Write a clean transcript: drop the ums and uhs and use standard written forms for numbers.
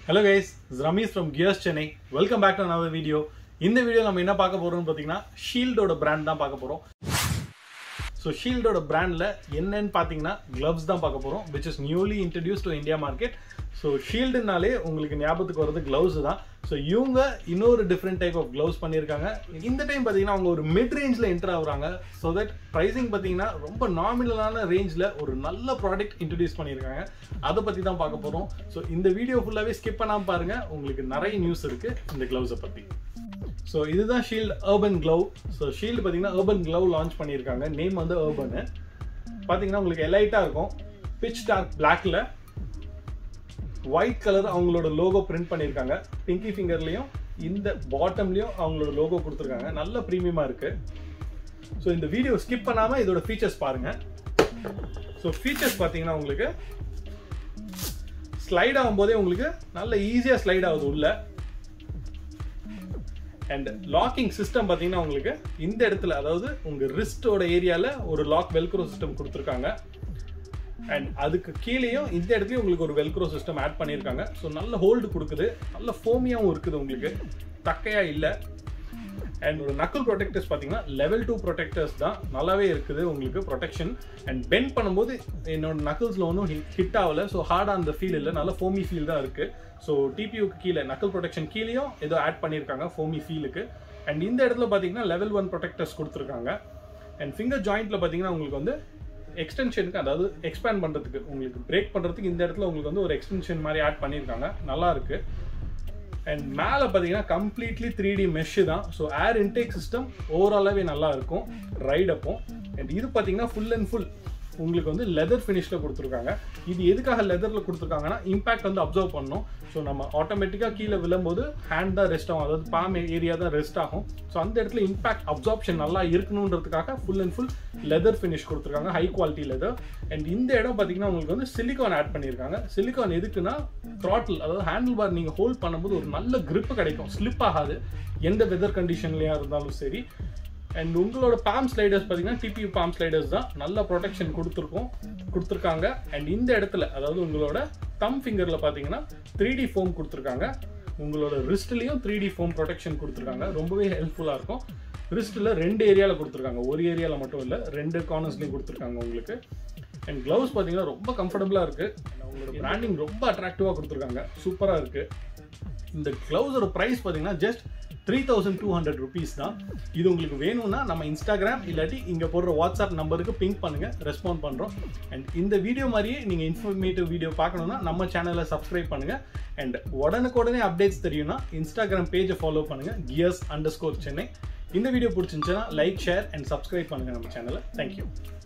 Hello guys, this is Ramesh from Gears Chennai. Welcome back to another video. In this video, we will talk about Shield brand. So Shield brand gloves which is newly introduced to India market. So Shield gloves. So you different type of gloves. In the time mid-range enter so that pricing nominal range or product introduced. So in the video full skip news in the gloves. So this is Shield Urban Glove. So Shield Urban Glove launch pannirukanga. Name வந்து Urban. பாத்தீங்கன்னா உங்களுக்கு எலைட்டா இருக்கும். Pitch dark black ல white color அவங்களோட logo print பண்ணிருக்காங்க. Pinky fingerலயும் இந்த bottomலயும் அவங்களோட logo கொடுத்திருக்காங்க. நல்ல பிரீமியமா இருக்கு. So இந்த வீடியோ ஸ்கிப் பண்ணாம இதோட features பாருங்க. So features பாத்தீங்கன்னா உங்களுக்கு ஸ்லைட் ஆகும்போதே உங்களுக்கு நல்ல ஈஸியா ஸ்லைட் ஆகுது உள்ள. And locking system பாத்தீங்கன்னா உங்களுக்கு இந்த இடத்துல அதாவது உங்க wrist-ஓட ஏரியால ஒரு lock velcro system கொடுத்திருக்காங்க. And அதுக்கு கீழேயும் இந்த இடத்துலயும் உங்களுக்கு ஒரு velcro system ஆட் பண்ணிருக்காங்க. சோ நல்ல ஹோல்ட் கொடுக்குது. நல்ல ஃபோமியாவும் இருக்குது உங்களுக்கு. தக்கையா இல்ல. And ஒரு knuckle protectors பாத்தீங்கன்னா level 2 protectors தான் நல்லாவே இருக்குது உங்களுக்கு protection. And bend பண்ணும்போது என்னோட knuckles-ல ஒண்ணும் ஹிட் ஆகல. So hard on the feel இல்ல. நல்ல foamy feel தான் இருக்கு. So TPU க்கு கீழ knuckle protection கீழேயும் ஏதோ ஆட் பண்ணிருக்காங்க foamy feel-க்கு. And இந்த இடத்துல பாத்தீங்கன்னா level 1 protectors கொடுத்திருக்காங்க. And finger joint-ல பாத்தீங்கன்னா உங்களுக்கு வந்து எக்ஸ்டென்ஷனுக்கு அதாவது எக்ஸ்பேண்ட் பண்றதுக்கு உங்களுக்கு பிரேக் பண்றதுக்கு இந்த இடத்துல உங்களுக்கு வந்து ஒரு எக்ஸ்டென்ஷன் மாதிரி ஆட் பண்ணிருக்காங்க. நல்லா இருக்கு. And மேல பாத்தீங்கன்னா completely 3D mesh தான். So air intake system ஓவராலாவே நல்லா இருக்கும் ரைட் அப்போ. And இது பாத்தீங்கன்னா full and full உங்களுக்கு வந்து leather finishல கொடுத்திருக்காங்க. இது எதுக்காக leatherல கொடுத்திருக்காங்கன்னா இம்பாக்ட் வந்து அப்சர்வ் பண்ணனும். சோ நம்ம ஆட்டோமேட்டிக்கா கீழ விழும்போது ஹேண்ட் தான் ரெஸ்ட் ஆகும். அதாவது பாம் ஏரியா தான் ரெஸ்ட் ஆகும். சோ அந்த இடத்துல இம்பாக்ட் அப்சார்ப்ஷன் நல்லா இருக்கணும்ன்றதுக்காக full and full leather finish கொடுத்திருக்காங்க. High quality leather. And இந்த இடம் பாத்தீங்கன்னா உங்களுக்கு வந்து சிலிகான் ஆட் பண்ணிருக்காங்க. சிலிகான் எதுக்குன்னா throttle அதாவது ஹேண்டில் பார் நீங்க ஹோல்ட் பண்ணும்போது ஒரு நல்ல grip கிடைக்கும். ஸ்லிப் ஆகாது. எந்த வெதர் கண்டிஷன்லயா இருந்தாலும் சரி. And உங்களோட palm sliders பாத்தீங்கன்னா TPU palm sliders தான் நல்ல ப்ரொடெக்ஷன் கொடுத்திருக்காங்க. And இந்த இடத்துல அதாவது உங்களோட thumb fingerல பாத்தீங்கன்னா 3D foam கொடுத்திருக்காங்க. உங்களோட wristலயும் 3D foam ப்ரொடெக்ஷன் கொடுத்திருக்காங்க. ரொம்பவே ஹெல்ப்ஃபுல்லா இருக்கும். wristல ரெண்டு ஏரியால கொடுத்திருக்காங்க. ஒரு ஏரியால மட்டும் இல்ல ரெண்டு கார்னர்ஸ்லயும் கொடுத்திருக்காங்க உங்களுக்கு. And gloves பாத்தீங்கன்னா ரொம்ப கம்ஃபர்ட்டபிளா இருக்கு. உங்களோட பிராண்டிங் ரொம்ப அட்ராக்டிவா கொடுத்திருக்காங்க. சூப்பரா இருக்கு. இந்த gloves ஓட பிரைஸ் பாத்தீங்கன்னா ஜஸ்ட் 3200 rupees தான். இது உங்களுக்கு வேணும்னா நம்ம இன்ஸ்டாகிராம் இல்லாட்டி இங்க போடுற வாட்ஸ்அப் நம்பருக்கு பிங்க் பண்ணுங்க, ரெஸ்பாண்ட் பண்றோம். அண்ட் இந்த வீடியோ மாதிரியே நீங்க இன்ஃபர்மேட்டிவ் வீடியோ பார்க்கணும்னா நம்ம சேனலை சப்ஸ்கிரைப் பண்ணுங்க. அண்ட் உடனுக்குடனே அப்டேட்ஸ் தெரியும்னா இன்ஸ்டாகிராம் பேஜை ஃபாலோ பண்ணுங்க gears_chennai. இந்த வீடியோ பிடிச்சிருந்துச்சுன்னா லைக், ஷேர் அண்ட் சப்ஸ்கிரைப் பண்ணுங்க நம்ம சேனலை. தேங்க்யூ.